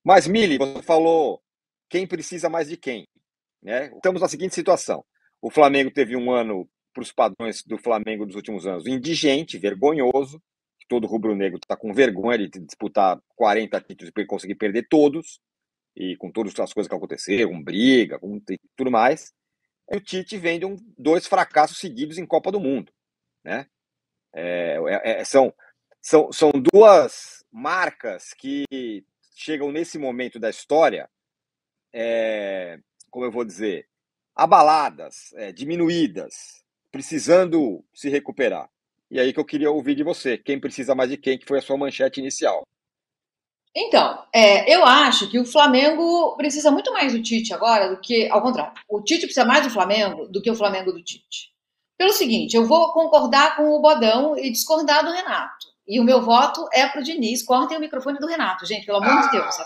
Mas, Mili, você falou quem precisa mais de quem, né? Estamos na seguinte situação. O Flamengo teve um ano, para os padrões do Flamengo dos últimos anos, indigente, vergonhoso. Todo rubro-negro está com vergonha de disputar 40 títulos e conseguir perder todos, e com todas as coisas que aconteceram, com briga, com tudo mais. E o Tite vem de dois fracassos seguidos em Copa do Mundo, né? São duas marcas que chegam nesse momento da história, como eu vou dizer, abaladas, diminuídas, precisando se recuperar. E aí que eu queria ouvir de você, quem precisa mais de quem, que foi a sua manchete inicial. Então, eu acho que o Flamengo precisa muito mais do Tite agora do que, ao contrário, o Tite precisa mais do Flamengo do que o Flamengo do Tite. Pelo seguinte, eu vou concordar com o Bodão e discordar do Renato. E o meu voto é pro Diniz. Cortem o microfone do Renato, gente, pelo amor de Deus.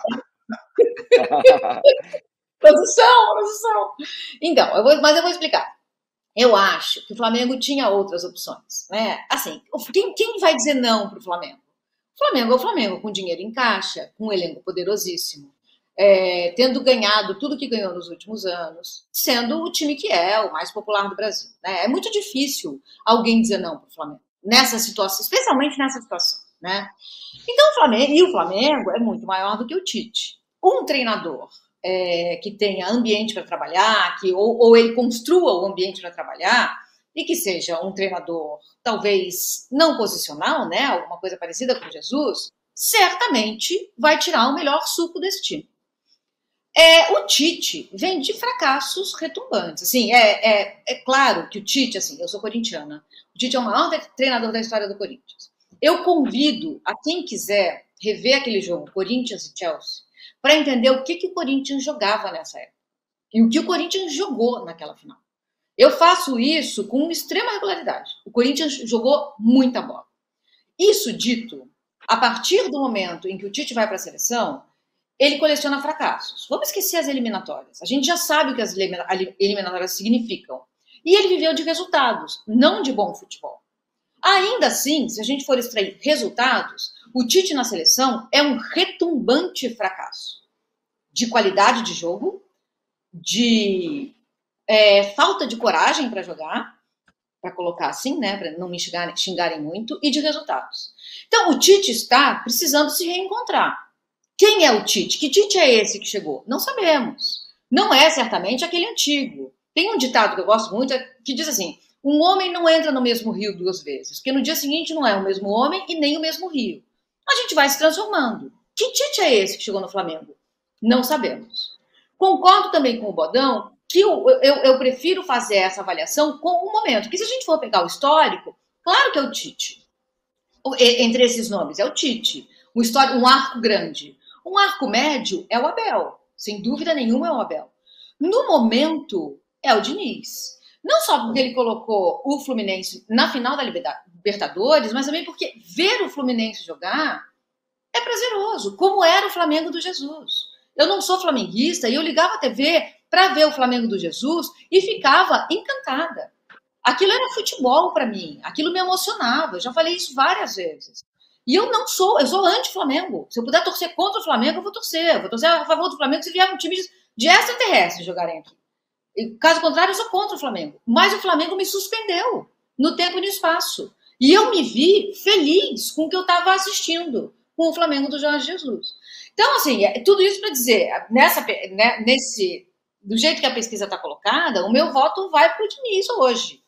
Produção. Então, mas eu vou explicar. Eu acho que o Flamengo tinha outras opções, né? Assim, quem vai dizer não pro Flamengo? O Flamengo é o Flamengo, com dinheiro em caixa, com um elenco poderosíssimo, tendo ganhado tudo que ganhou nos últimos anos, sendo o time que é o mais popular do Brasil, né? É muito difícil alguém dizer não pro Flamengo, nessa situação, especialmente nessa situação, né? Então, o Flamengo é muito maior do que o Tite. Um treinador que tenha ambiente para trabalhar, ou ele construa o ambiente para trabalhar, e que seja um treinador talvez não posicional, né, alguma coisa parecida com Jesus, certamente vai tirar o melhor suco desse time. O Tite vem de fracassos retumbantes. Assim, é claro que o Tite, assim, eu sou corintiana, o Tite é o maior treinador da história do Corinthians. Eu convido a quem quiser rever aquele jogo, Corinthians e Chelsea, para entender o que o Corinthians jogava nessa época e o que o Corinthians jogou naquela final. Eu faço isso com extrema regularidade. O Corinthians jogou muita bola. Isso dito, a partir do momento em que o Tite vai para a seleção, ele coleciona fracassos. Vamos esquecer as eliminatórias. A gente já sabe o que as eliminatórias significam. E ele viveu de resultados, não de bom futebol. Ainda assim, se a gente for extrair resultados, o Tite na seleção é um retumbante fracasso de qualidade de jogo, de falta de coragem para jogar, para colocar assim, né, para não me xingarem muito, e de resultados. Então, o Tite está precisando se reencontrar. Quem é o Tite? Que Tite é esse que chegou? Não sabemos. Não é certamente aquele antigo. Tem um ditado que eu gosto muito que diz assim: um homem não entra no mesmo rio duas vezes, porque no dia seguinte não é o mesmo homem e nem o mesmo rio. A gente vai se transformando. Que Tite é esse que chegou no Flamengo? Não sabemos. Concordo também com o Bodão que eu prefiro fazer essa avaliação com o momento. Porque se a gente for pegar o histórico, claro que é o Tite. Entre esses nomes, é o Tite. Um arco grande. Um arco médio é o Abel. Sem dúvida nenhuma é o Abel. No momento, é o Diniz. Não só porque ele colocou o Fluminense na final da Libertadores, mas também porque ver o Fluminense jogar é prazeroso, como era o Flamengo do Jesus. Eu não sou flamenguista e eu ligava a TV para ver o Flamengo do Jesus e ficava encantada. Aquilo era futebol para mim, aquilo me emocionava, eu já falei isso várias vezes. E eu sou anti-Flamengo. Se eu puder torcer contra o Flamengo, eu vou torcer a favor do Flamengo se vier um time de extraterrestres jogarem aqui. Caso contrário, eu sou contra o Flamengo. Mas o Flamengo me suspendeu no tempo e no espaço. E eu me vi feliz com o que eu estava assistindo com o Flamengo do Jorge Jesus. Então, assim, tudo isso para dizer, do jeito que a pesquisa está colocada, o meu voto vai para o Diniz hoje.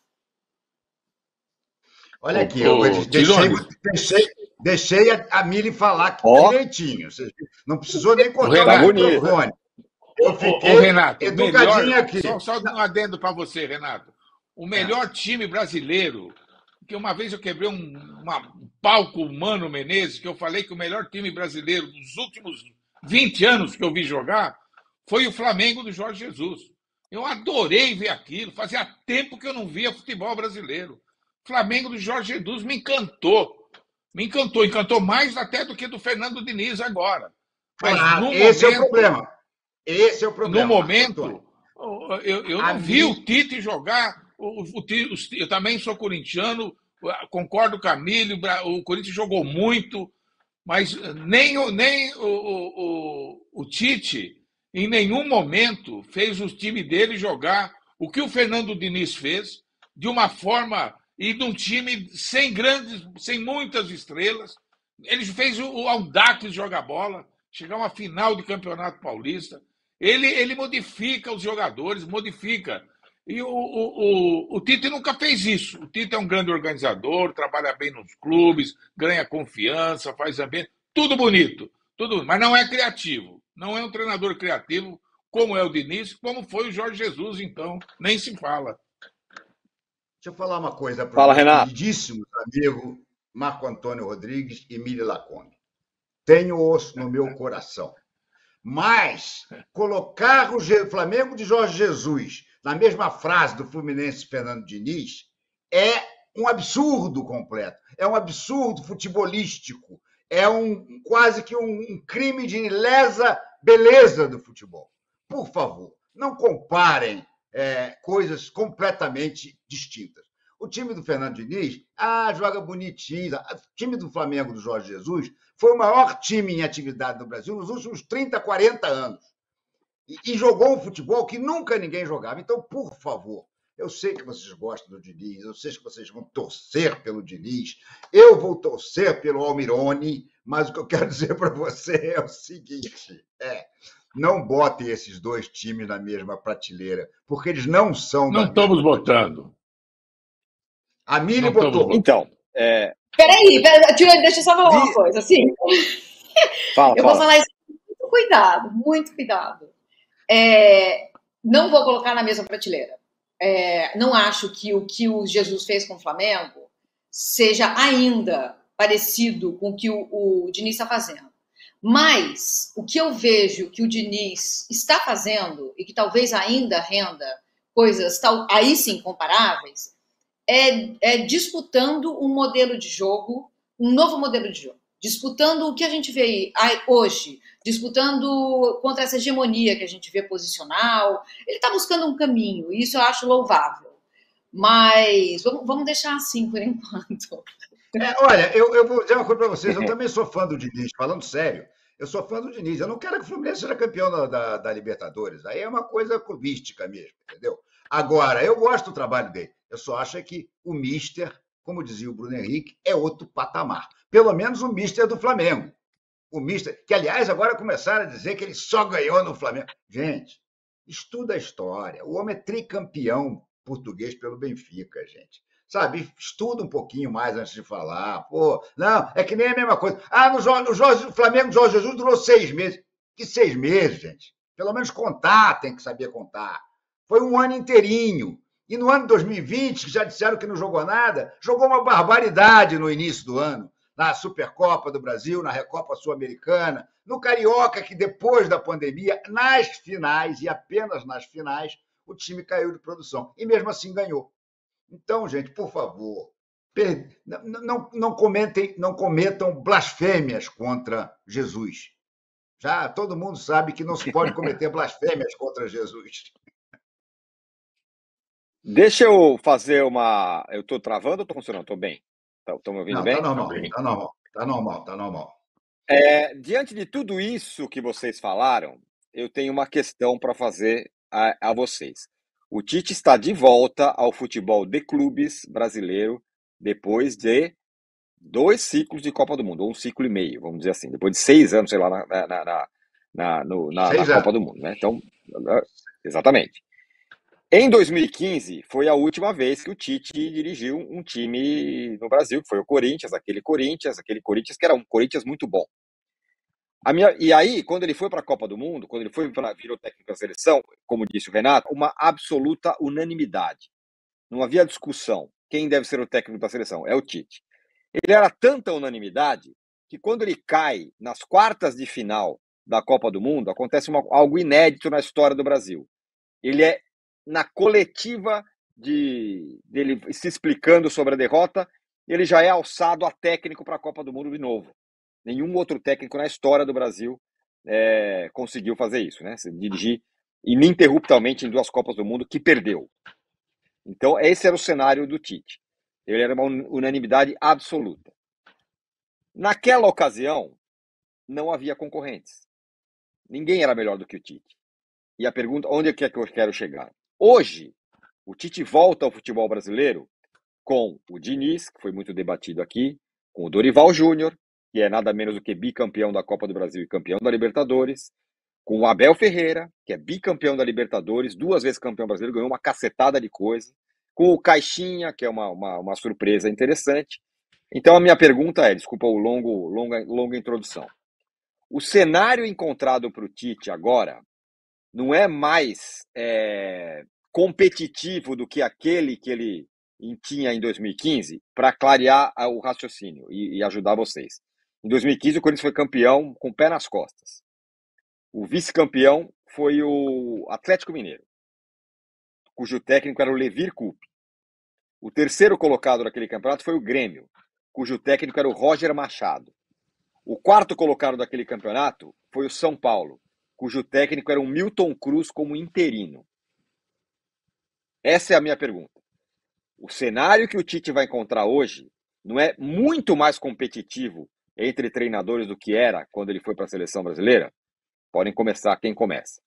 Olha aqui, eu deixei a Mili falar direitinho. Não precisou nem cortar o microfone. Eu fiquei Renato, educadinho aqui. Só um adendo para você, Renato. O melhor time brasileiro, que uma vez eu quebrei um palco Mano Menezes, que eu falei que o melhor time brasileiro dos últimos 20 anos que eu vi jogar foi o Flamengo do Jorge Jesus. Eu adorei ver aquilo. Fazia tempo que eu não via futebol brasileiro. O Flamengo do Jorge Jesus me encantou. Encantou mais até do que do Fernando Diniz agora. Mas esse é o problema. Esse é o problema. No momento, eu não vi o Tite jogar. Eu também sou corintiano, concordo com a Camille, o Corinthians jogou muito, mas nem o Tite, em nenhum momento, fez o time dele jogar o que o Fernando Diniz fez, de uma forma e de um time sem muitas estrelas. Ele fez o Audax jogar bola, chegar a uma final de Campeonato Paulista. Ele modifica os jogadores, modifica. E o Tite nunca fez isso. O Tite é um grande organizador, trabalha bem nos clubes, ganha confiança, faz ambiente, tudo bonito, tudo, mas não é criativo. Não é um treinador criativo, como é o Diniz, como foi o Jorge Jesus, então, nem se fala. Deixa eu falar uma coisa para Fala, o meu Renato. queridíssimo amigo Marco Antônio Rodrigues e Mili Lacombe. Tenho osso no meu coração. Mas colocar o Flamengo de Jorge Jesus na mesma frase do Fluminense Fernando Diniz é um absurdo completo. É um absurdo futebolístico. É quase que um crime de lesa beleza do futebol. Por favor, não comparem coisas completamente distintas. O time do Fernando Diniz, joga bonitinho. O time do Flamengo do Jorge Jesus foi o maior time em atividade no Brasil nos últimos 30, 40 anos. E jogou um futebol que nunca ninguém jogava. Então, por favor, eu sei que vocês gostam do Diniz, eu sei que vocês vão torcer pelo Diniz, eu vou torcer pelo Almirone, mas o que eu quero dizer para você é o seguinte, não botem esses dois times na mesma prateleira, porque eles não são... Não estamos botando. A Mili botou. Então, Peraí, deixa eu só falar uma coisa, assim. Eu vou falar isso com muito cuidado. Não vou colocar na mesma prateleira. Não acho que o que o Jesus fez com o Flamengo seja ainda parecido com o que o Diniz está fazendo. Mas o que eu vejo que o Diniz está fazendo, e que talvez ainda renda coisas aí sim comparáveis, é disputando um modelo de jogo, um novo modelo de jogo. Disputando o que a gente vê hoje, disputando contra essa hegemonia que a gente vê posicional. Ele está buscando um caminho, e isso eu acho louvável. Mas vamos deixar assim por enquanto. Olha, eu vou dizer uma coisa para vocês. Eu também sou fã do Diniz, falando sério. Eu sou fã do Diniz. Eu não quero que o Fluminense seja campeão da Libertadores. Aí é uma coisa clubística mesmo, entendeu? Agora, eu gosto do trabalho dele. Eu só acho que o Mister, como dizia o Bruno Henrique, é outro patamar. Pelo menos o Mister do Flamengo. O Mister, que, aliás, agora começaram a dizer que ele só ganhou no Flamengo. Gente, estuda a história. O homem é tricampeão português pelo Benfica, gente. Sabe, estuda um pouquinho mais antes de falar. Pô, não, é que nem a mesma coisa. No Flamengo do Jorge Jesus durou 6 meses. Que 6 meses, gente? Pelo menos contar, tem que saber contar. Foi um ano inteirinho. E no ano de 2020, que já disseram que não jogou nada, jogou uma barbaridade no início do ano. Na Supercopa do Brasil, na Recopa Sul-Americana, no Carioca, que depois da pandemia, nas finais, e apenas nas finais, o time caiu de produção. E mesmo assim ganhou. Então, gente, por favor, não cometam blasfêmias contra Jesus. Já todo mundo sabe que não se pode cometer blasfêmias contra Jesus. Deixa eu fazer uma... Eu estou travando ou estou funcionando? Estou bem? Estão me ouvindo bem? Tá normal. Diante de tudo isso que vocês falaram, eu tenho uma questão para fazer a vocês. O Tite está de volta ao futebol de clubes brasileiro depois de 2 ciclos de Copa do Mundo, ou 1 ciclo e meio, vamos dizer assim, depois de 6 anos, sei lá, na Copa do Mundo, né? Então, exatamente. Em 2015, foi a última vez que o Tite dirigiu um time no Brasil, que foi o Corinthians, aquele Corinthians que era um Corinthians muito bom. E aí, quando ele foi para a Copa do Mundo, quando ele virou técnico da seleção, como disse o Renato, uma absoluta unanimidade. Não havia discussão. Quem deve ser o técnico da seleção? É o Tite. Ele era tanta unanimidade que quando ele cai nas quartas de final da Copa do Mundo, acontece algo inédito na história do Brasil. Ele na coletiva dele se explicando sobre a derrota, ele já é alçado a técnico para a Copa do Mundo de novo. Nenhum outro técnico na história do Brasil conseguiu fazer isso, né? Dirigir ininterruptamente em 2 Copas do Mundo que perdeu. Então, esse era o cenário do Tite. Ele era uma unanimidade absoluta. Naquela ocasião, não havia concorrentes. Ninguém era melhor do que o Tite. E a pergunta, onde é que eu quero chegar? Hoje, o Tite volta ao futebol brasileiro com o Diniz, que foi muito debatido aqui, com o Dorival Júnior, que é nada menos do que bicampeão da Copa do Brasil e campeão da Libertadores, com o Abel Ferreira, que é bicampeão da Libertadores, 2 vezes campeão brasileiro, ganhou uma cacetada de coisa, com o Caixinha, que é uma surpresa interessante. Então a minha pergunta é, desculpa o longa introdução, o cenário encontrado para o Tite agora não é mais competitivo do que aquele que ele tinha em 2015, para clarear o raciocínio e ajudar vocês. Em 2015, o Corinthians foi campeão com o pé nas costas. O vice-campeão foi o Atlético Mineiro, cujo técnico era o Levir Coupe. O terceiro colocado naquele campeonato foi o Grêmio, cujo técnico era o Roger Machado. O quarto colocado daquele campeonato foi o São Paulo, cujo técnico era o Milton Cruz como interino. Essa é a minha pergunta. O cenário que o Tite vai encontrar hoje não é muito mais competitivo entre treinadores do que era quando ele foi para a seleção brasileira? Podem começar, quem começa?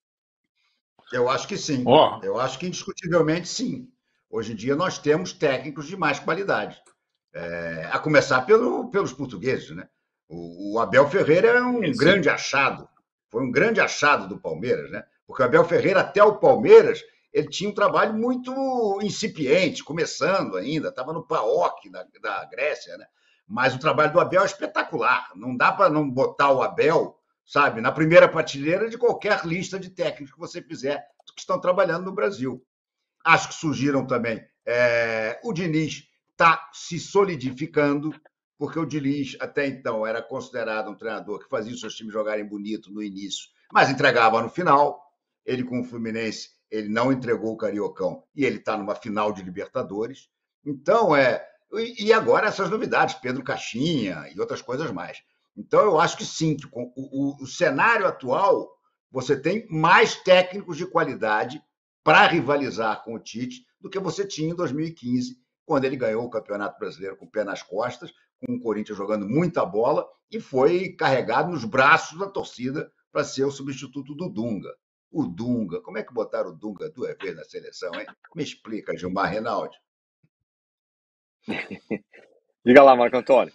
Eu acho que sim. Ó, Eu acho que indiscutivelmente sim. Hoje em dia nós temos técnicos de mais qualidade. A começar pelos portugueses, né? O Abel Ferreira é um grande achado. Foi um grande achado do Palmeiras, né? Porque o Abel Ferreira, até o Palmeiras, ele tinha um trabalho muito incipiente, começando ainda, estava no PAOK da Grécia, né? Mas o trabalho do Abel é espetacular. Não dá para não botar o Abel, sabe, na primeira prateleira de qualquer lista de técnicos que você fizer que estão trabalhando no Brasil. Acho que surgiram também. O Diniz está se solidificando, porque o Diniz, até então, era considerado um treinador que fazia os seus times jogarem bonito no início, mas entregava no final. Ele, com o Fluminense, ele não entregou o Cariocão e ele está numa final de Libertadores. Então, e agora essas novidades, Pedro Caixinha e outras coisas mais. Então, eu acho que sim, que com o cenário atual, você tem mais técnicos de qualidade para rivalizar com o Tite do que você tinha em 2015, quando ele ganhou o Campeonato Brasileiro com o pé nas costas, com o Corinthians jogando muita bola e foi carregado nos braços da torcida para ser o substituto do Dunga. O Dunga, como é que botaram o Dunga 2 vezes na seleção, hein? Me explica, Gilmar Reinaldi. Diga lá, Marco Antônio.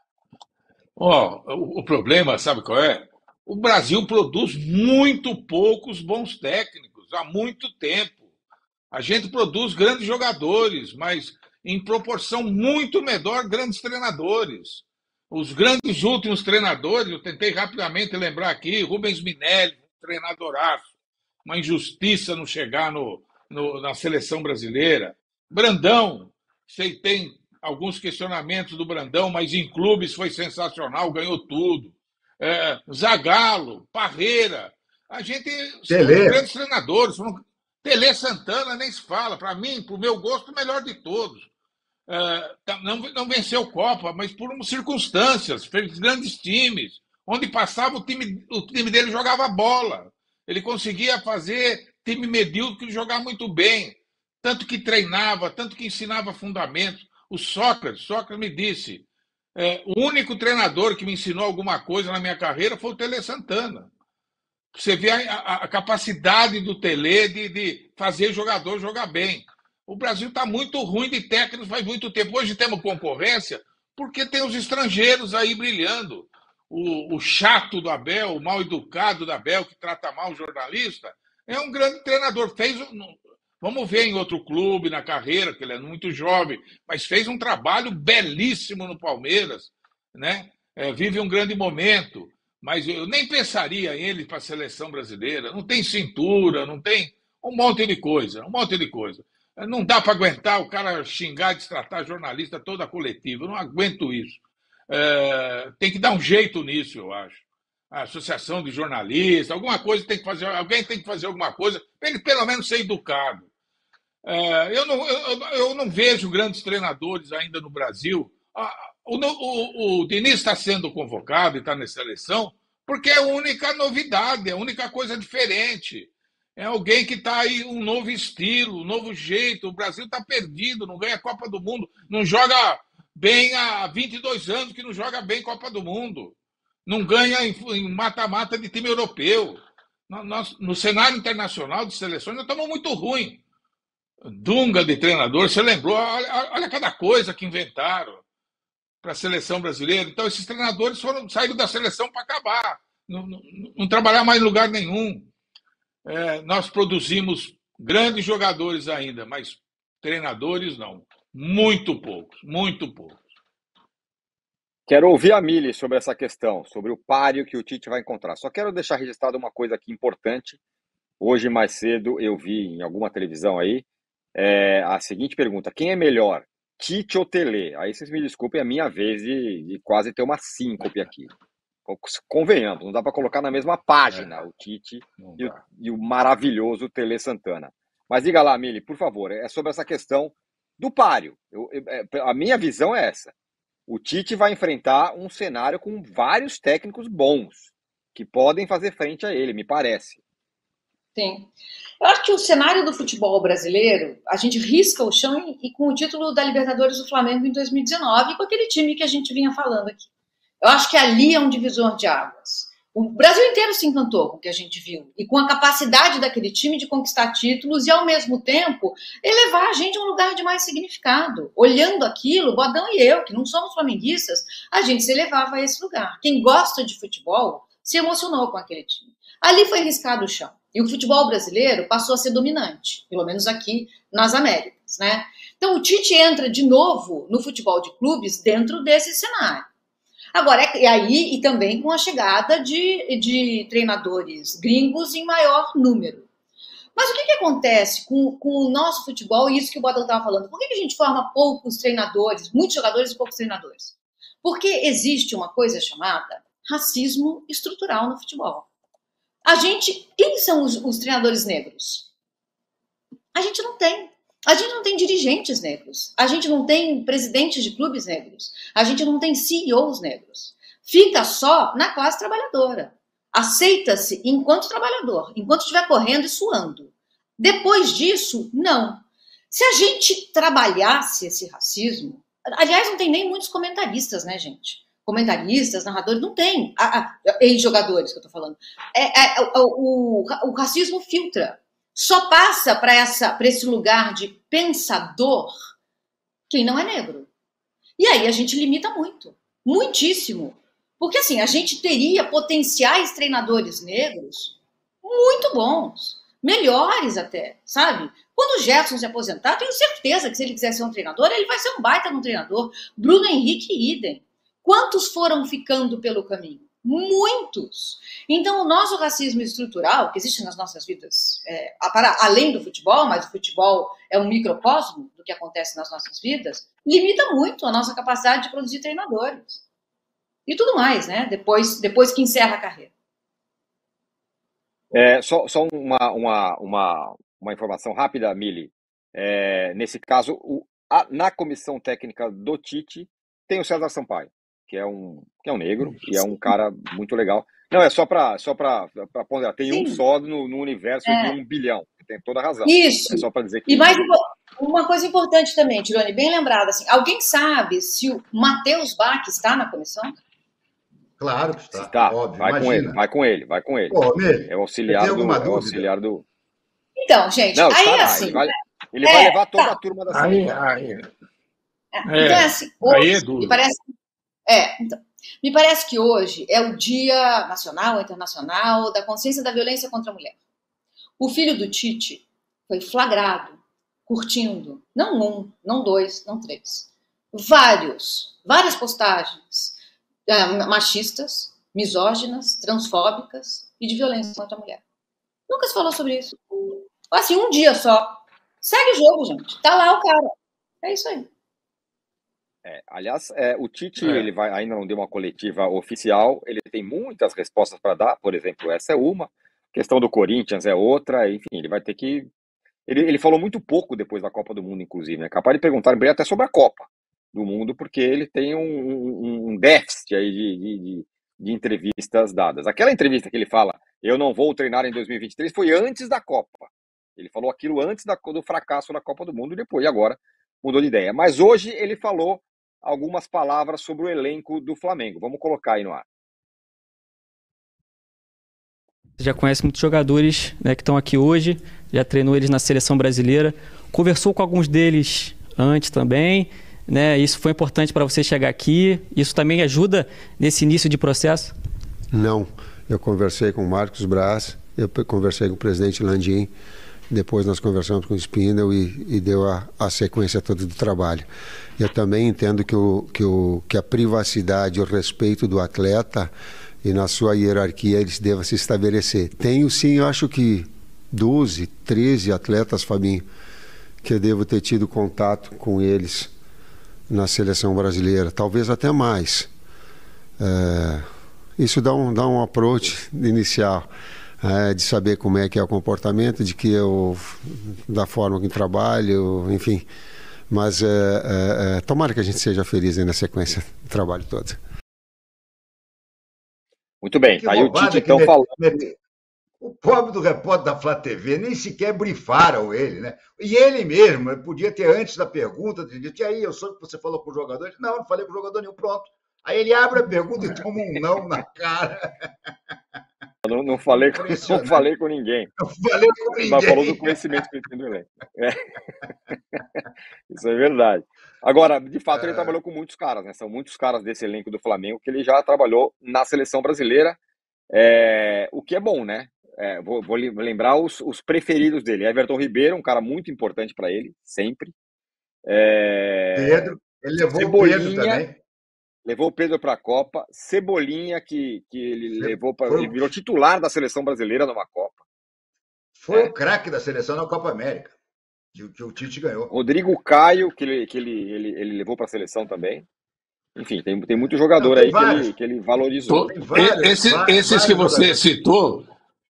o problema, sabe qual é? O Brasil produz muito poucos bons técnicos há muito tempo. A gente produz grandes jogadores, mas em proporção muito menor grandes treinadores. Os grandes últimos treinadores, eu tentei rapidamente lembrar aqui, Rubens Minelli, treinadoraço, uma injustiça não chegar na seleção brasileira. Brandão, sei, tem alguns questionamentos do Brandão, mas em clubes foi sensacional, ganhou tudo. Zagallo, Parreira, a gente foram Tele. grandes treinadores, Tele Santana nem se fala, para mim, para o meu gosto, o melhor de todos. Não venceu Copa, mas por circunstâncias, fez grandes times, onde passava o time dele jogava bola. Ele conseguia fazer time medíocre jogar muito bem, tanto que treinava, tanto que ensinava fundamentos. O Sócrates me disse, o único treinador que me ensinou alguma coisa na minha carreira foi o Tele Santana. Você vê a capacidade do Tele de fazer jogador jogar bem. O Brasil está muito ruim de técnicos faz muito tempo. Hoje temos concorrência porque tem os estrangeiros aí brilhando. O chato do Abel, o mal educado do Abel, que trata mal o jornalista, é um grande treinador. Vamos ver em outro clube na carreira, que ele é muito jovem, mas fez um trabalho belíssimo no Palmeiras, né? Vive um grande momento, mas eu nem pensaria em ele para a seleção brasileira. Não tem cintura, não tem um monte de coisa, um monte de coisa. Não dá para aguentar o cara xingar e destratar jornalista toda a coletiva. Eu não aguento isso. Tem que dar um jeito nisso, eu acho. A associação de jornalistas, alguma coisa tem que fazer, alguém tem que fazer alguma coisa para ele pelo menos ser educado. Eu não vejo grandes treinadores ainda no Brasil. O Diniz está sendo convocado e está na seleção porque é a única novidade, é a única coisa diferente. É alguém que está aí, um novo estilo, um novo jeito. O Brasil está perdido, não ganha a Copa do Mundo, não joga bem há 22 anos que não joga bem Copa do Mundo. não ganha em mata-mata de time europeu. No cenário internacional de seleções, nós estamos muito ruins. Dunga de treinador, você lembrou? Olha cada coisa que inventaram para a seleção brasileira. Então, esses treinadores saíram da seleção para acabar, não trabalhar mais em lugar nenhum. Nós produzimos grandes jogadores ainda, mas treinadores não. Muito poucos, muito poucos. Quero ouvir a Mili sobre essa questão, sobre o páreo que o Tite vai encontrar. Só quero deixar registrado uma coisa aqui importante. Hoje, mais cedo, eu vi em alguma televisão aí a seguinte pergunta: quem é melhor, Tite ou Tele? Aí vocês me desculpem, é a minha vez de quase ter uma síncope aqui. Convenhamos, não dá para colocar na mesma página o Tite e o maravilhoso Tele Santana. Mas diga lá, Mili, por favor, é sobre essa questão do páreo. A minha visão é essa. O Tite vai enfrentar um cenário com vários técnicos bons que podem fazer frente a ele, me parece. Sim. Eu acho que o cenário do futebol brasileiro, a gente risca o chão e com o título da Libertadores do Flamengo em 2019, com aquele time que a gente vinha falando aqui. Eu acho que ali é um divisor de águas. O Brasil inteiro se encantou com o que a gente viu e com a capacidade daquele time de conquistar títulos e, ao mesmo tempo, elevar a gente a um lugar de mais significado. Olhando aquilo, Bodão e eu, que não somos flamenguistas, a gente se elevava a esse lugar. Quem gosta de futebol se emocionou com aquele time. Ali foi riscado o chão. E o futebol brasileiro passou a ser dominante, pelo menos aqui nas Américas, né? Então o Tite entra de novo no futebol de clubes dentro desse cenário. Agora, e também com a chegada de treinadores gringos em maior número. Mas o que acontece com o nosso futebol, e isso que o Bodão estava falando? Por que a gente forma poucos treinadores, muitos jogadores e poucos treinadores? Porque existe uma coisa chamada racismo estrutural no futebol. Quem são os treinadores negros? A gente não tem. A gente não tem dirigentes negros. A gente não tem presidentes de clubes negros. A gente não tem CEOs negros. Fica só na classe trabalhadora. Aceita-se enquanto trabalhador, enquanto estiver correndo e suando. Depois disso, não. Se a gente trabalhasse esse racismo... Aliás, não tem nem muitos comentaristas, né, gente? Comentaristas, narradores, não tem. Ex-jogadores que eu tô falando. O racismo filtra. Só passa para esse lugar de pensador quem não é negro. E aí a gente limita muito, muitíssimo. Porque assim, a gente teria potenciais treinadores negros muito bons, melhores até, sabe? Quando o Gerson se aposentar, tenho certeza que se ele quiser ser um treinador, ele vai ser um baita de um treinador. Bruno Henrique idem. Quantos foram ficando pelo caminho? Muitos. Então, o nosso racismo estrutural, que existe nas nossas vidas, além do futebol, mas o futebol é um microcosmo do que acontece nas nossas vidas, limita muito a nossa capacidade de produzir treinadores. E tudo mais, né? Depois que encerra a carreira. Só uma informação rápida, Mili. Nesse caso, na comissão técnica do Tite, tem o César Sampaio, que é um negro e é um cara muito legal. Não, é só para ponderar. Tem um só no universo de 1 bilhão. Tem toda a razão. Isso. É só para dizer que... E mais uma coisa importante também, Tirone, bem lembrada. Assim, alguém sabe se o Matheus Bach está na comissão? Claro que está. Está. Óbvio, vai com ele. Pô, Mili, é o auxiliar do... Então, gente, não, aí estará, assim... Ele vai levar toda a turma da seleção. Então, assim, hoje, me parece que hoje é o Dia Nacional ou Internacional da Consciência da Violência contra a Mulher. O filho do Tite foi flagrado, curtindo, não 1, não 2, não 3, várias postagens machistas, misóginas, transfóbicas e de violência contra a mulher. Nunca se falou sobre isso. Assim, um dia só. Segue o jogo, gente. Tá lá o cara. É isso aí. Aliás, o Tite ele ainda não deu uma coletiva oficial, ele tem muitas respostas para dar, por exemplo, essa é uma, a questão do Corinthians é outra, enfim, ele vai ter que... Ele falou muito pouco depois da Copa do Mundo, inclusive, né? Capaz de perguntar até sobre a Copa do Mundo, porque ele tem um déficit aí de entrevistas dadas. Aquela entrevista que ele fala, eu não vou treinar em 2023, foi antes da Copa. Ele falou aquilo antes do fracasso na Copa do Mundo e depois, agora, mudou de ideia. Mas hoje ele falou algumas palavras sobre o elenco do Flamengo. Vamos colocar aí no ar. Você já conhece muitos jogadores, né, que estão aqui hoje, já treinou eles na seleção brasileira, conversou com alguns deles antes também, né? Isso foi importante para você chegar aqui? Isso também ajuda nesse início de processo? Não, eu conversei com o Marcos Braz, eu conversei com o presidente Landim, depois nós conversamos com o Spindle e deu a sequência toda do trabalho. Eu também entendo que a privacidade e o respeito do atleta e na sua hierarquia eles devem se estabelecer. Tenho sim, eu acho que 12, 13 atletas, Fabinho, que eu devo ter tido contato com eles na seleção brasileira, talvez até mais. Isso dá um approach inicial, de saber como é que é o comportamento, da forma que trabalho, enfim. Mas tomara que a gente seja feliz aí na sequência do trabalho todo. Muito bem, Que aí o bobagem Tite que então falou. O pobre do repórter da Flá TV nem sequer brifaram ele, né? E ele mesmo, ele podia ter, antes da pergunta, dito, e aí, eu soube que você falou com o jogador. Não, não falei com o jogador nenhum, pronto. Aí ele abre a pergunta e toma um não na cara. Não falei com ninguém. Não falei com ninguém. Mas falou do conhecimento que ele tem do elenco. Isso é verdade. Agora, de fato, ele trabalhou com muitos caras, né? São muitos caras desse elenco do Flamengo que ele já trabalhou na seleção brasileira, o que é bom, né? Vou lembrar os preferidos dele. Everton Ribeiro, um cara muito importante para ele, sempre. Pedro, ele levou Cebolinha, o Pedro também. Levou o Pedro para a Copa. Cebolinha, que ele levou para. Ele virou titular da seleção brasileira numa Copa. Foi o craque da seleção na Copa América, que o Tite ganhou. Rodrigo Caio, que ele levou para a seleção também. Enfim, tem muito jogador aí que ele valorizou. Esses que você citou,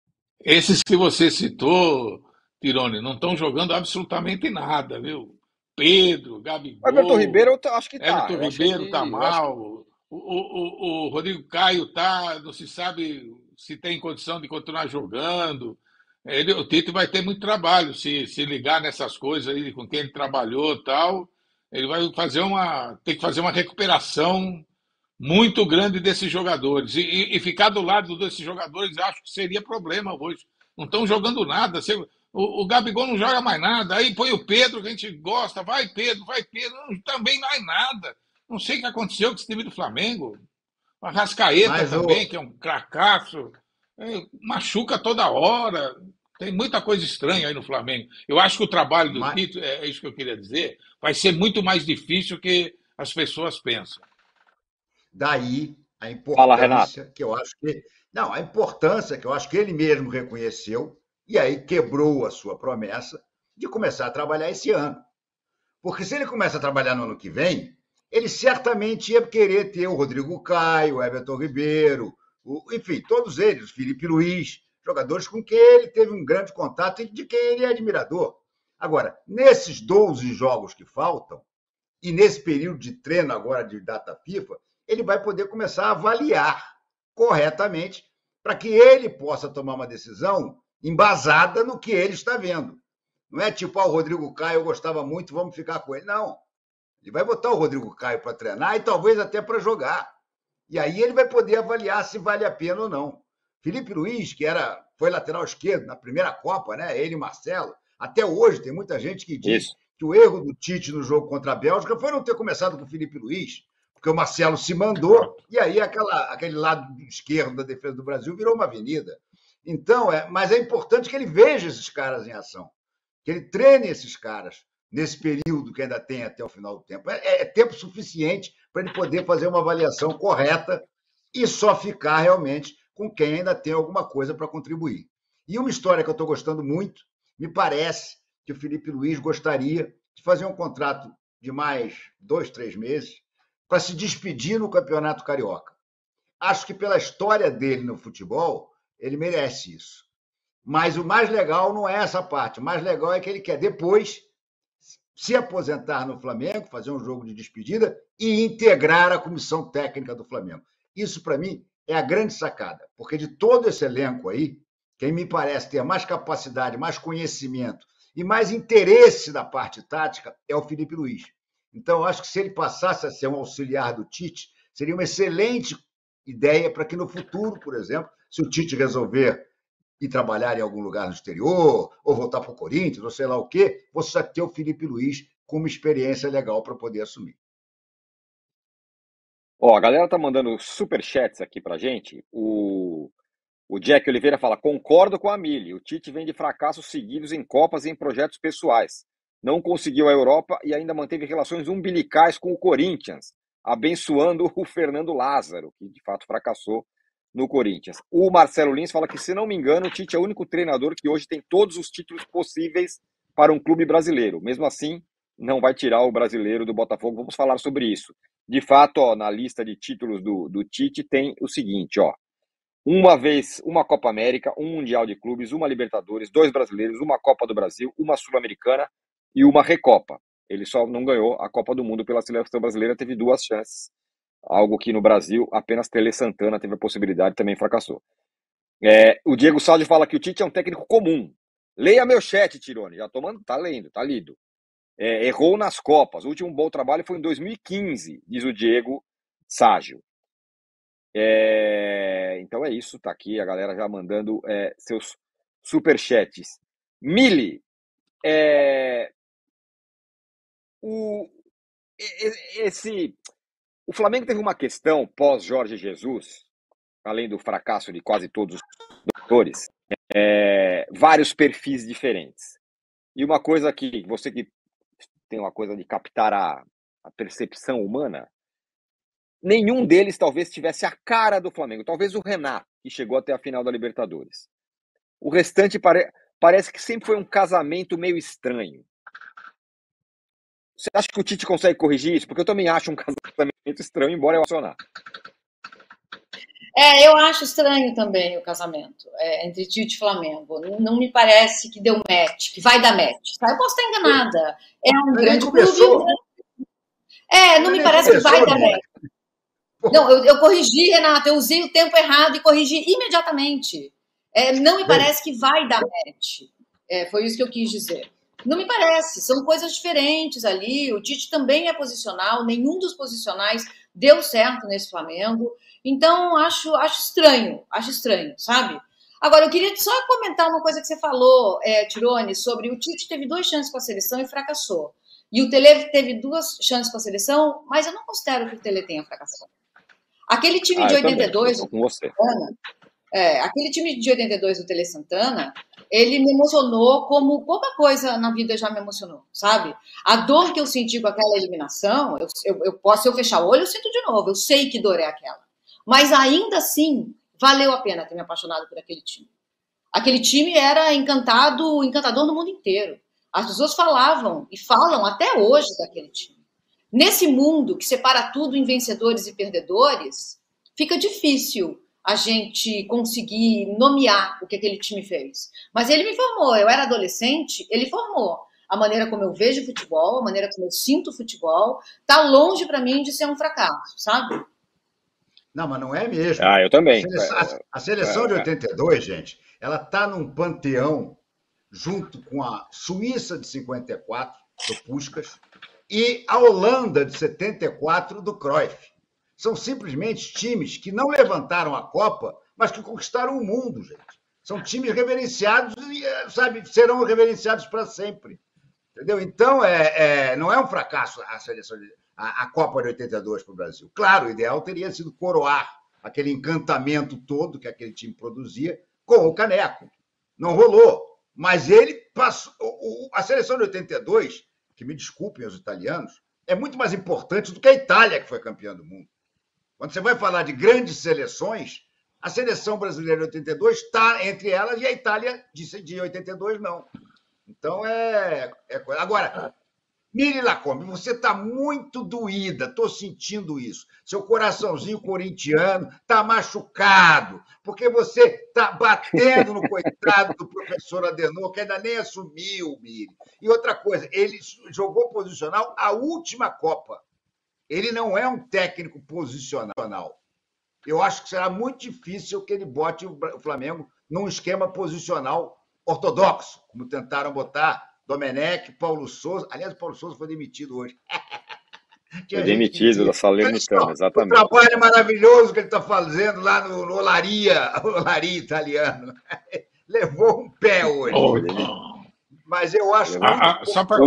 Tirone, não estão jogando absolutamente nada, viu? Pedro, Gabigol. O Everton Ribeiro, eu acho que tá. Everton Ribeiro está mal. O Rodrigo Caio não se sabe se tem condição de continuar jogando. O Tite vai ter muito trabalho se ligar nessas coisas aí com quem ele trabalhou e tal. Ele vai ter que fazer uma recuperação muito grande desses jogadores. E ficar do lado desses jogadores, acho que seria problema hoje. Não estão jogando nada. O Gabigol não joga mais nada. Aí põe o Pedro, que a gente gosta. Vai, Pedro. Não, também não é nada. Não sei o que aconteceu com esse time do Flamengo. O Arrascaeta também, que é um cracaço. Machuca toda hora. Tem muita coisa estranha aí no Flamengo. Eu acho que o trabalho do Tite, é isso que eu queria dizer, vai ser muito mais difícil que as pessoas pensam. Daí a importância Fala, que eu acho que. Não, a importância que eu acho que ele mesmo reconheceu, e aí quebrou a sua promessa de começar a trabalhar esse ano. Porque se ele começa a trabalhar no ano que vem, ele certamente ia querer ter o Rodrigo Caio, o Everton Ribeiro, enfim, todos eles, o Felipe Luiz, jogadores com quem ele teve um grande contato e de quem ele é admirador. Agora, nesses 12 jogos que faltam, e nesse período de treino agora de data FIFA, ele vai poder começar a avaliar corretamente para que ele possa tomar uma decisão embasada no que ele está vendo. Não é tipo, o Rodrigo Caio eu gostava muito, vamos ficar com ele. Não. Ele vai botar o Rodrigo Caio para treinar e talvez até para jogar. E aí ele vai poder avaliar se vale a pena ou não. Felipe Luiz, que foi lateral esquerdo na primeira Copa, né? Ele e Marcelo. Até hoje tem muita gente que diz que o erro do Tite no jogo contra a Bélgica foi não ter começado com o Felipe Luiz, porque o Marcelo se mandou e aí aquele lado esquerdo da defesa do Brasil virou uma avenida. Então, mas é importante que ele veja esses caras em ação, que ele treine esses caras nesse período que ainda tem até o final do tempo. É tempo suficiente para ele poder fazer uma avaliação correta e só ficar realmente com quem ainda tem alguma coisa para contribuir. E uma história que eu estou gostando muito, me parece que o Felipe Luiz gostaria de fazer um contrato de mais 2, 3 meses para se despedir no Campeonato Carioca. Acho que pela história dele no futebol, ele merece isso. Mas o mais legal não é essa parte. O mais legal é que ele quer depois se aposentar no Flamengo, fazer um jogo de despedida e integrar a comissão técnica do Flamengo. Isso, para mim, é a grande sacada, porque de todo esse elenco aí, quem me parece ter mais capacidade, mais conhecimento e mais interesse da parte tática é o Felipe Luiz. Então, eu acho que se ele passasse a ser um auxiliar do Tite, seria uma excelente ideia para que no futuro, por exemplo, se o Tite resolver ir trabalhar em algum lugar no exterior, ou voltar para o Corinthians, ou sei lá o quê, você vai ter o Felipe Luiz com uma experiência legal para poder assumir. Ó, a galera tá mandando superchats aqui pra gente. O Jack Oliveira fala: concordo com a Mili. O Tite vem de fracassos seguidos em Copas e em projetos pessoais. Não conseguiu a Europa e ainda manteve relações umbilicais com o Corinthians, abençoando o Fernando Lázaro, que de fato fracassou no Corinthians. O Marcelo Lins fala que, se não me engano, o Tite é o único treinador que hoje tem todos os títulos possíveis para um clube brasileiro. Mesmo assim, não vai tirar o brasileiro do Botafogo. Vamos falar sobre isso. De fato, ó, na lista de títulos do Tite tem o seguinte, ó. Uma vez, uma Copa América, um Mundial de Clubes, uma Libertadores, 2 brasileiros, uma Copa do Brasil, uma Sul-Americana e uma Recopa. Ele só não ganhou a Copa do Mundo pela seleção brasileira, teve 2 chances. Algo que no Brasil apenas Tele Santana teve a possibilidade e também fracassou. O Diego Saldi fala que o Tite é um técnico comum. Leia meu chat, Tirone. Já tô mandando, tá lendo, tá lido. Errou nas Copas. O último bom trabalho foi em 2015, diz o Diego Ságio. Então é isso, tá aqui a galera já mandando seus superchats. Mili, o Flamengo teve uma questão pós Jorge Jesus, além do fracasso de quase todos os jogadores, vários perfis diferentes. E uma coisa que você que tem uma coisa de captar a percepção humana, nenhum deles talvez tivesse a cara do Flamengo. Talvez o Renato, que chegou até a final da Libertadores. O restante parece que sempre foi um casamento meio estranho. Você acha que o Tite consegue corrigir isso? Porque eu também acho um casamento estranho, embora eu acionar. Eu acho estranho também o casamento entre Tite e Flamengo. Não me parece que deu match, que vai dar match. Tá? Eu posso estar enganada. É um grande clube. Não me parece que vai dar match. Não, eu corrigi, Renato. Eu usei o tempo errado e corrigi imediatamente. Não me parece que vai dar match. Foi isso que eu quis dizer. Não me parece. São coisas diferentes ali. O Tite também é posicional. Nenhum dos posicionais deu certo nesse Flamengo. Então, acho estranho, sabe? Agora, eu queria só comentar uma coisa que você falou, Tirone, sobre o Tite teve 2 chances com a seleção e fracassou. E o Tele teve 2 chances com a seleção, mas eu não considero que o Tele tenha fracassado. Aquele time de 82, aquele time de 82 do Tele Santana, ele me emocionou como pouca coisa na vida já me emocionou, sabe? A dor que eu senti com aquela eliminação, se eu fechar o olho, eu sinto de novo, eu sei que dor é aquela. Mas ainda assim, valeu a pena ter me apaixonado por aquele time. Aquele time era encantador no mundo inteiro. As pessoas falavam e falam até hoje daquele time. Nesse mundo que separa tudo em vencedores e perdedores, fica difícil a gente conseguir nomear o que aquele time fez. Mas ele me formou, eu era adolescente, ele formou. A maneira como eu vejo futebol, a maneira como eu sinto futebol, tá longe para mim de ser um fracasso, sabe? Não, mas não é mesmo. Eu também. A seleção de 82, gente, ela está num panteão junto com a Suíça de 54, do Puskás, e a Holanda de 74, do Cruyff. São simplesmente times que não levantaram a Copa, mas que conquistaram o mundo, gente. São times reverenciados e, sabe, serão reverenciados para sempre. Entendeu? Então, não é um fracasso a seleção a Copa de 82 para o Brasil. Claro, o ideal teria sido coroar aquele encantamento todo que aquele time produzia com o caneco. Não rolou. Mas ele passou. A seleção de 82, que me desculpem os italianos, é muito mais importante do que a Itália, que foi campeã do mundo. Quando você vai falar de grandes seleções, a seleção brasileira de 82 está entre elas e a Itália de 82 não. Então, Agora, Mili Lacombe, você está muito doída, estou sentindo isso. Seu coraçãozinho corintiano está machucado, porque você está batendo no coitado do professor Adenor, que ainda nem assumiu, Mili. E outra coisa, ele jogou posicional a última Copa. Ele não é um técnico posicional. Eu acho que será muito difícil que ele bote o Flamengo num esquema posicional ortodoxo, como tentaram botar Domenech, Paulo Souza. Aliás, o Paulo Souza foi demitido hoje. Foi demitido da Salernitana, exatamente. O trabalho maravilhoso que ele está fazendo lá no Olaria italiano. levou um pé hoje. Mas eu acho Só para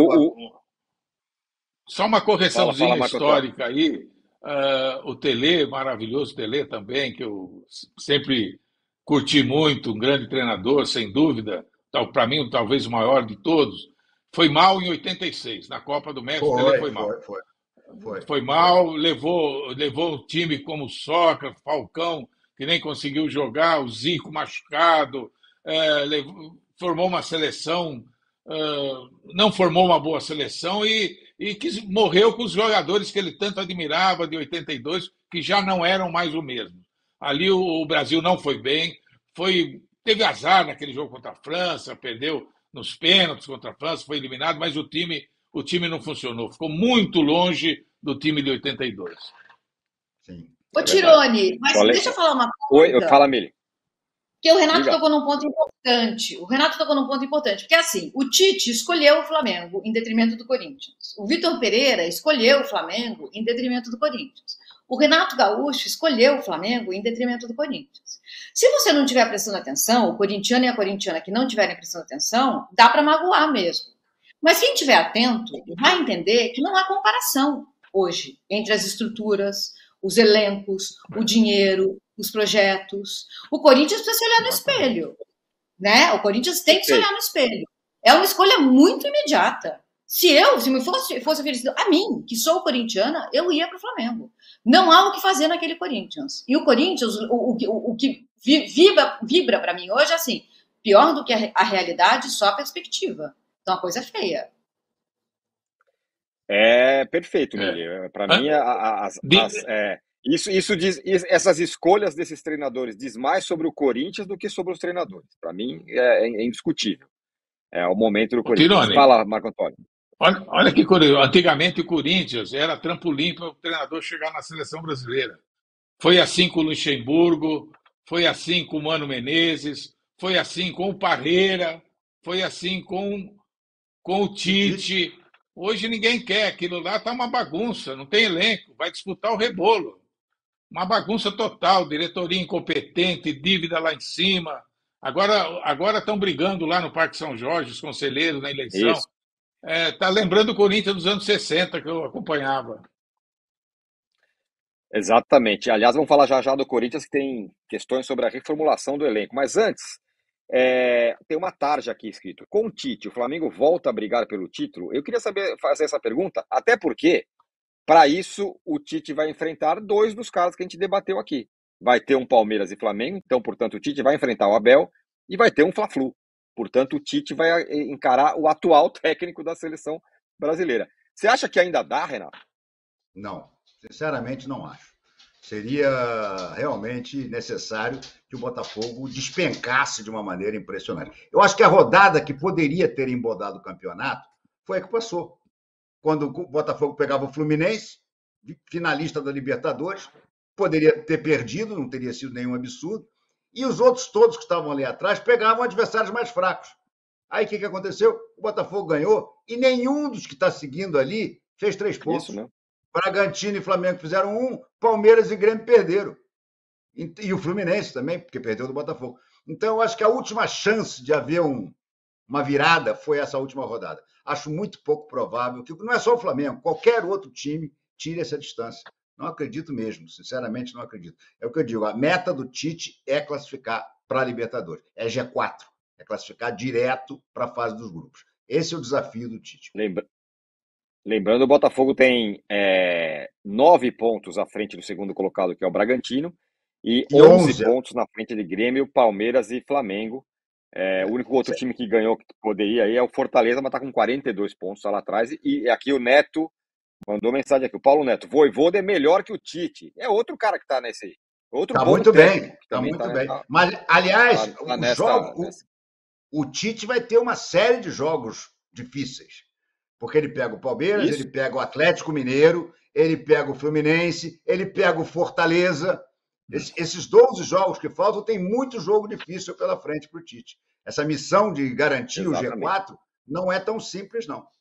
Só uma correçãozinha histórica aí. O Tele, maravilhoso Tele também, que eu sempre curti muito, um grande treinador, sem dúvida. Para mim, talvez o maior de todos. Foi mal em 86, na Copa do México. Tele foi mal. Foi mal, levou o time como Sócrates, Falcão, que nem conseguiu jogar, o Zico machucado, formou uma seleção, não formou uma boa seleção e morreu com os jogadores que ele tanto admirava de 82, que já não eram mais o mesmo. Ali o Brasil não foi bem, teve azar naquele jogo contra a França, perdeu nos pênaltis contra a França, foi eliminado, mas o time não funcionou, ficou muito longe do time de 82. Sim. Ô, Tirone, mas deixa eu falar uma coisa. Oi, fala, Mili. Porque o Renato tocou num ponto importante. Porque, assim, o Tite escolheu o Flamengo em detrimento do Corinthians. O Vitor Pereira escolheu o Flamengo em detrimento do Corinthians. O Renato Gaúcho escolheu o Flamengo em detrimento do Corinthians. Se você não estiver prestando atenção, o corintiano e a corintiana que não estiverem prestando atenção, dá para magoar mesmo. Mas quem estiver atento vai entender que não há comparação hoje entre as estruturas, os elencos, o dinheiro, os projetos. O Corinthians precisa se olhar no espelho, né? O Corinthians tem que se olhar no espelho. É uma escolha muito imediata. Se me fosse oferecido a mim, que sou corintiana, eu ia para o Flamengo. Não há o que fazer naquele Corinthians. E o Corinthians, o que vibra para mim hoje é assim, pior do que a realidade, só a perspectiva. Então a coisa é feia. É perfeito, Mili. Para mim, isso diz, essas escolhas desses treinadores diz mais sobre o Corinthians do que sobre os treinadores. Para mim, é indiscutível. É o momento do Corinthians. Tirone, fala, Marco Antônio. Olha que curioso. Antigamente o Corinthians era trampolim para o treinador chegar na seleção brasileira. Foi assim com o Luxemburgo, foi assim com o Mano Menezes, foi assim com o Parreira, foi assim com o Tite. Hoje ninguém quer, aquilo lá está uma bagunça, não tem elenco, vai disputar o rebolo. Uma bagunça total, diretoria incompetente, dívida lá em cima. Agora estão brigando lá no Parque São Jorge, os conselheiros na eleição. Está lembrando o Corinthians dos anos 60, que eu acompanhava. Exatamente. Aliás, vamos falar já do Corinthians, que tem questões sobre a reformulação do elenco. Mas antes, tem uma tarja aqui escrito. Com o Tite, o Flamengo volta a brigar pelo título? Eu queria fazer essa pergunta, até porque, para isso, o Tite vai enfrentar dois dos caras que a gente debateu aqui. Vai ter um Palmeiras e Flamengo, então, portanto, o Tite vai enfrentar o Abel e vai ter um Fla-Flu. Portanto, o Tite vai encarar o atual técnico da seleção brasileira. Você acha que ainda dá, Renato? Não, sinceramente não acho. Seria realmente necessário que o Botafogo despencasse de uma maneira impressionante. Eu acho que a rodada que poderia ter embodado o campeonato foi a que passou. Quando o Botafogo pegava o Fluminense, finalista da Libertadores, poderia ter perdido, não teria sido nenhum absurdo, e os outros todos que estavam ali atrás pegavam adversários mais fracos. Aí o que aconteceu? O Botafogo ganhou e nenhum dos que está seguindo ali fez 3 pontos. Isso, né? Bragantino e Flamengo fizeram 1, Palmeiras e Grêmio perderam. E o Fluminense também, porque perdeu do Botafogo. Então, eu acho que a última chance de haver uma virada foi essa última rodada. Acho muito pouco provável que, não é só o Flamengo, qualquer outro time tire essa distância. Não acredito mesmo, sinceramente não acredito. É o que eu digo, a meta do Tite é classificar para a Libertadores. É G4, é classificar direto para a fase dos grupos. Esse é o desafio do Tite. Lembrando, o Botafogo tem 9 pontos à frente do segundo colocado, que é o Bragantino, e 11 pontos na frente de Grêmio, Palmeiras e Flamengo. O único outro time que ganhou, que poderia aí, é o Fortaleza, mas está com 42 pontos lá atrás. E aqui o Neto mandou mensagem aqui, o Paulo Neto. Vojvoda é melhor que o Tite. É outro cara que está nesse aí. Está muito bem, está muito bem. Mas, aliás, o Tite vai ter uma série de jogos difíceis. Porque ele pega o Palmeiras, ele pega o Atlético Mineiro, ele pega o Fluminense, ele pega o Fortaleza. Esses 12 jogos que faltam, tem muito jogo difícil pela frente para o Tite. Essa missão de garantir o G4 não é tão simples, não.